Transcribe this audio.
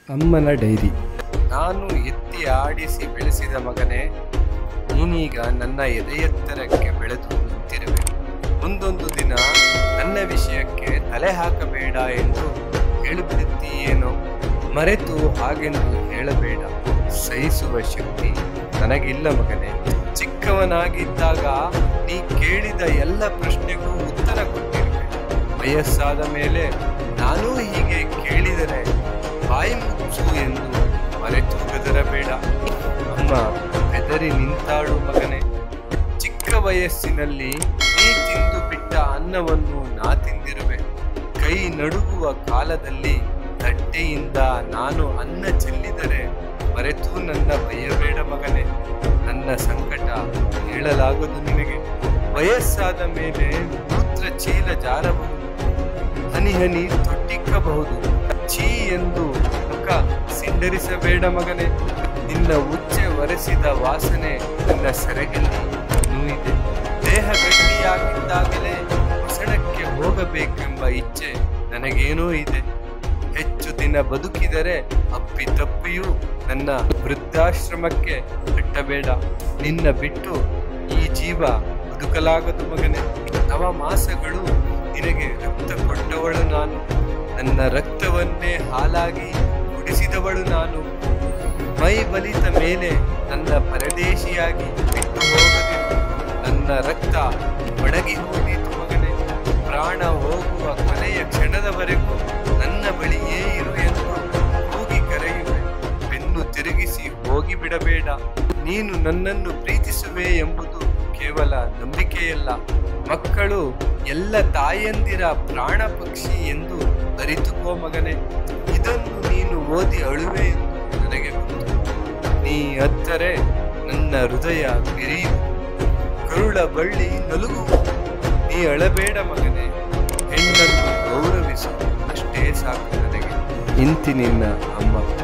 ಅಮ್ಮನ ಡೈರಿ. ನಾನು ಎತ್ತಿ ಆಡಿಸಿ ಬೆಳೆಸಿದ ಮಗನೇ, ನೀನೀಗ ನನ್ನ ಎದೆಯೆತ್ತರಕ್ಕೆ ಬೆಳೆದು ನಿಂತಿರುವೆ. ಮುಂದೊಂದು ದಿನ ನನ್ನ ವಿಷಯಕ್ಕೆ ತಲೆ ಹಾಕಬೇಡ ಎಂದು ಹೇಳಿಬಿಡುತ್ತೀಯೇನೋ. ಮರೆತು ಹಾಗೆಂದು ಹೇಳಬೇಡ. ಸಹಿಸುವ ಶಕ್ತಿ ನನಗಿಲ್ಲ ಮಗನೇ. ಚಿಕ್ಕವನಾಗಿದ್ದಾಗ ನೀ ಕೇಳಿದ ಎಲ್ಲ ಪ್ರಶ್ನೆಗೂ ಉತ್ತರ ಕೊಟ್ಟಿರುವೆ. ವಯಸ್ಸಾದ ಮೇಲೆ ನಾನೂ ಹೀಗೆ ಕೇಳಿದರೆ ಬಾಯಿ ಮುಚ್ಚು ಎಂದು ಮರೆತು ಗದರಬೇಡ. ಅಮ್ಮ ಬೆದರಿ ನಿಂತಾಳು ಮಗನೇ. ಚಿಕ್ಕ ವಯಸ್ಸಿನಲ್ಲಿ ನೀ ತಿಂದು ಬಿಟ್ಟ ಅನ್ನವನ್ನು ನಾ ತಿಂದಿರುವೆ. ಕೈ ನಡುಗುವ ಕಾಲದಲ್ಲಿ ತಟ್ಟೆಯಿಂದ ನಾನು ಅನ್ನ ಚೆಲ್ಲಿದರೆ ಮರೆತು ನನ್ನ ಬಯ್ಯಬೇಡ ಮಗನೇ. ನನ್ನ ಸಂಕಟ ಹೇಳಲಾಗದು ನಿನಗೆ. ವಯಸ್ಸಾದ ಮೇಲೆ ಮೂತ್ರ ಚೀಲ ಜಾರಬಹುದು, ಹನಿ ಹನಿ ತೊಟ್ಟಿಕ್ಕಬಹುದು. ಛೀ ಎಂದು ಮುಖ ಸಿಂಡರಿಸಬೇಡ ಮಗನೇ. ನಿನ್ನ ಉಚ್ಚೆ ಒರೆಸಿದ ವಾಸನೆ ನನ್ನ ಸೆರಗಲ್ಲಿ ಇನ್ನೂ ಇದೆ. ದೇಹ ಗಟ್ಟಿಯಾಗಿದ್ದಾಗಲೇ ಹೊಸಣಕ್ಕೆ ಹೋಗಬೇಕೆಂಬ ಇಚ್ಛೆ ನನಗೇನೋ ಇದೆ. ಹೆಚ್ಚು ದಿನ ಬದುಕಿದರೆ ಅಪ್ಪಿತಪ್ಪಿಯೂ ನನ್ನ ವೃದ್ಧಾಶ್ರಮಕ್ಕೆ ಕಟ್ಟಬೇಡ. ನಿನ್ನ ಬಿಟ್ಟು ಈ ಜೀವ ಬದುಕಲಾಗದು ಮಗನೇ. ನವಮಾಸಗಳು ನಿನಗೆ ರಕ್ತ ಕೊಟ್ಟವಳು ನಾನು. ನನ್ನ ರಕ್ತವನ್ನೇ ಹಾಲಾಗಿ ಕುಡಿಸಿದವಳು ನಾನು. ಮೈ ಬಲಿತ ಮೇಲೆ ನನ್ನ ಪರದೇಶಿಯಾಗಿ ಬಿಟ್ಟು ಹೋಗದಿರು. ನನ್ನ ರಕ್ತ ಒಣಗಿ ಹೋಗಿತು ಮಗನೇ. ಪ್ರಾಣ ಹೋಗುವ ಕೊನೆಯ ಕ್ಷಣದವರೆಗೂ ನನ್ನ ಬಳಿಯೇ ಇರು ಎಂದು ಕೂಗಿ ಕರೆಯುವೆ. ಬೆನ್ನು ತಿರುಗಿಸಿ ಹೋಗಿ ಬಿಡಬೇಡ. ನೀನು ನನ್ನನ್ನು ಪ್ರೀತಿಸುವೆ ಎಂಬುದು ಕೇವಲ ನಂಬಿಕೆಯಲ್ಲ. ಮಕ್ಕಳು ಎಲ್ಲ ತಾಯಂದಿರ ಪ್ರಾಣ ಪಕ್ಷಿ ಎಂದು ಅರಿತುಕೋ ಮಗನೇ. ಇದನ್ನು ನೀನು ಓದಿ ಅಳುವೆ ಎಂದು ನನಗೆ ಗೊತ್ತು. ನೀ ಅತ್ತರೆ ನನ್ನ ಹೃದಯ ಬಿರಿಯು, ಕರುಳ ಬಳ್ಳಿ ನಲುಗು. ನೀ ಅಳಬೇಡ ಮಗನೇ. ಹೆಣ್ಣನ್ನು ಗೌರವಿಸು, ಅಷ್ಟೇ ಸಾಕು ನನಗೆ. ಇಂತಿ ನಿನ್ನ ಅಮ್ಮ.